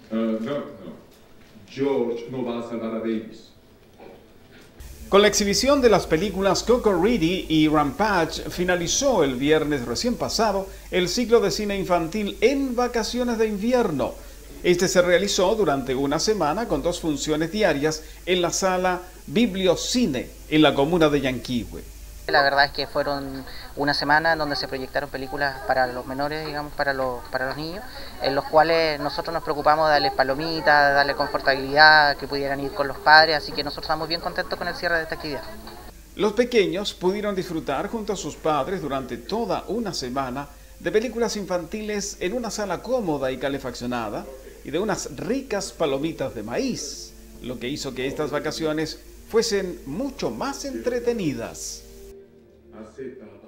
No. George no va a salvar a Davis. Con la exhibición de las películas Coco Reedy y Rampage, finalizó el viernes recién pasado el ciclo de cine infantil En Vacaciones de Invierno. Este se realizó durante una semana con 2 funciones diarias en la sala Bibliocine, en la comuna de Yanquihue. La verdad es que fueron una semana en donde se proyectaron películas para los menores, digamos, para los niños, en los cuales nosotros nos preocupamos de darles palomitas, de darles confortabilidad, que pudieran ir con los padres, así que nosotros estamos bien contentos con el cierre de esta actividad. Los pequeños pudieron disfrutar junto a sus padres durante toda una semana de películas infantiles en una sala cómoda y calefaccionada y de unas ricas palomitas de maíz, lo que hizo que estas vacaciones fuesen mucho más entretenidas. Acepta.